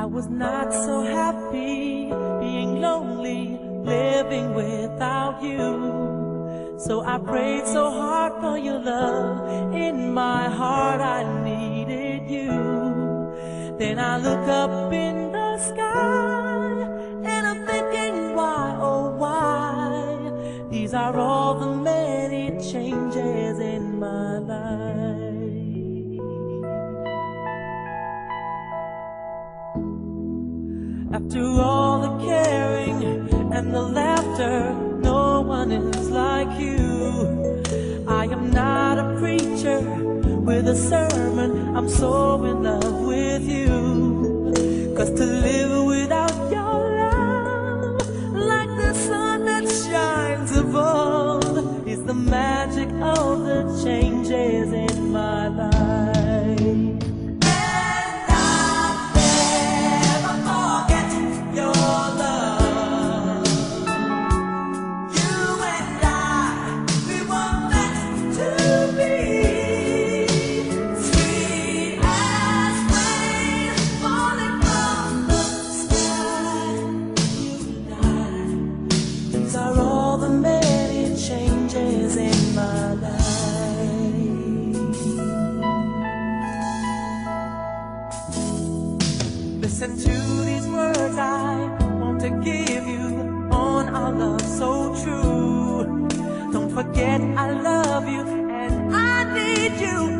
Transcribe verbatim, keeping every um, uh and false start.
I was not so happy being lonely, living without you. So I prayed so hard for your love. In my heart I needed you. Then I look up in the sky and I'm thinking, why, oh why? These are all the many changes in my life. After all the caring and the laughter, no one is like you. I am not a preacher with a sermon, I'm so in love with you. Cause to live without your love, like the sun that shines above, is the magic of the changes in my life. Listen to these words I want to give you on our love so true. Don't forget I love you and I need you.